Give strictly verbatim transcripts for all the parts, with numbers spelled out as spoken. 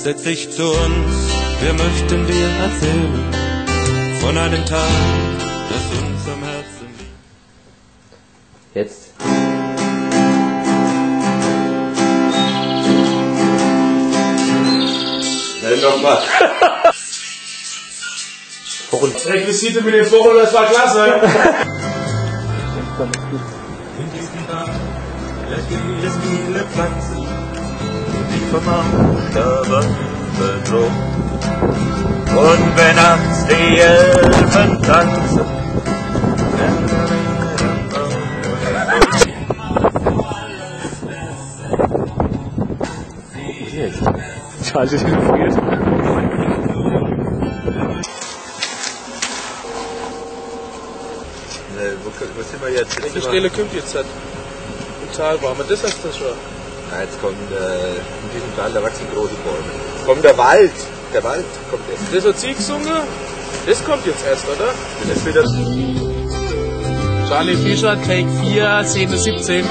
setz dich zu uns, wir möchten dir erzählen von einem Tag, das uns am Herzen liegt. Jetzt. Nenn doch mal. Requisite mit dem Vogel, das war klasse. In diesem Tag gibt es viele Pflanzen, die vom Achterband bedroht. Und wenn nachts die Elfen tanzen, Scheiße, ich bin gefriert. Wo, wo sind wir jetzt? jetzt Die Stelle kommt jetzt halt. Im Tal waren wir, das heißt das schon. Ja, jetzt kommt äh, in diesem Tal, da wachsen große Bäume. Kommt der Wald. Der Wald kommt jetzt. Das hat sie gesungen. Das kommt jetzt erst, oder? Das ist wieder. Charlie Fischer, Take vier, Szene siebzehn.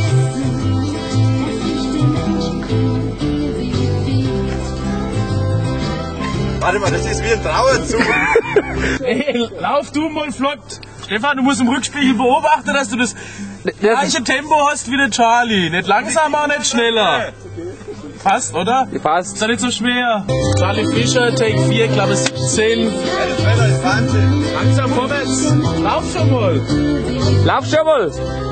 Warte mal, das ist wie ein Trauerzug. Hey, lauf du mal flott. Stefan, du musst im Rückspiegel beobachten, dass du das gleiche Tempo hast wie der Charlie. Nicht langsamer und nicht schneller. Passt, oder? Passt. Ist ja nicht so schwer. Charlie Fischer, Take vier, Klappe siebzehn. Das Wetter ist Wahnsinn. Langsam vorwärts. Lauf schon mal. Lauf schon mal.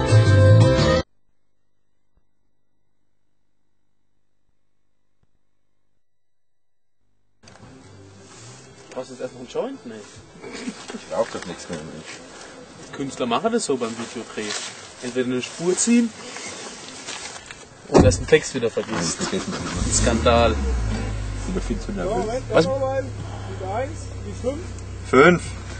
Brauchst du jetzt erst noch einen Joint? Nee. Ich brauch doch nichts mehr, Mensch. Künstler machen das so beim Videodreh. Entweder eine Spur ziehen oder erst den Text wieder vergisst. Skandal. Ich bin viel zu nervös. Was? Fünf.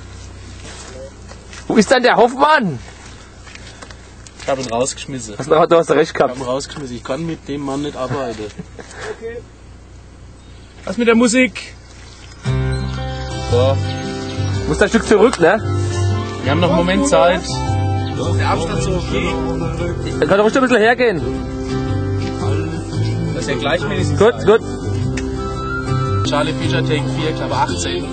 Wo ist denn der Hoffmann? Ich habe ihn rausgeschmissen. Hast du, du hast recht Ich gehabt. habe ihn rausgeschmissen. Ich kann mit dem Mann nicht arbeiten. Okay. Was mit der Musik? So. Du musst ein Stück zurück, ne? Wir haben noch einen Moment Zeit. Der Abstand so okay. Dann kann doch ruhig ein bisschen hergehen. Das ist ja gleichmäßig. Gut, gut. Charlie Fischer, Take vier, Klappe achtzehn.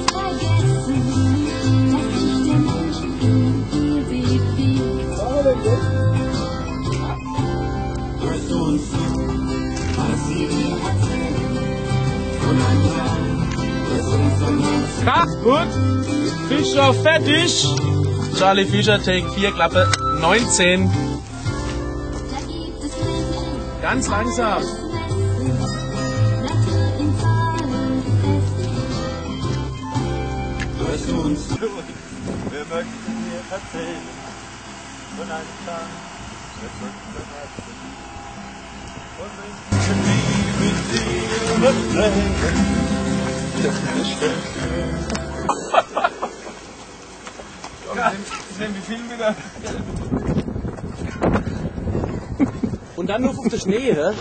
Ach, gut. Fischer fertig. Charlie Fischer, Take vier, Klappe neunzehn. Ganz langsam. Hörst du uns zu? Wir möchten dir erzählen von einem Tag, das uns am Herzen liegt. Und wünschen wie mit dir Tränen. Sehen wie viel wieder. Und dann nur auf der Schnee, hä?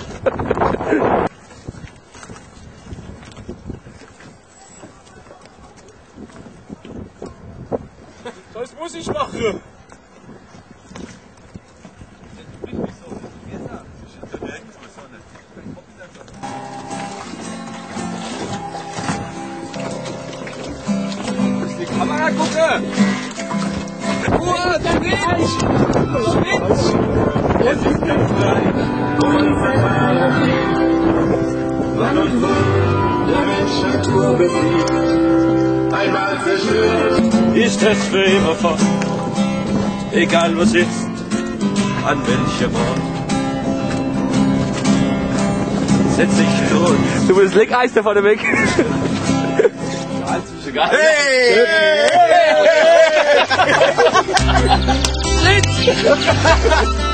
Das muss ich machen. Die Kamera gucken! Uah, da geht ich! Schnitt! Es ist ganz klein, wann und wo der Mensch Natur besiegt. Einmal zerstört, ist es für immer fort. Egal was ist, an welchem Ort. Setz dich durch. Du willst Leckeis da vorne weg. Hey! Hey!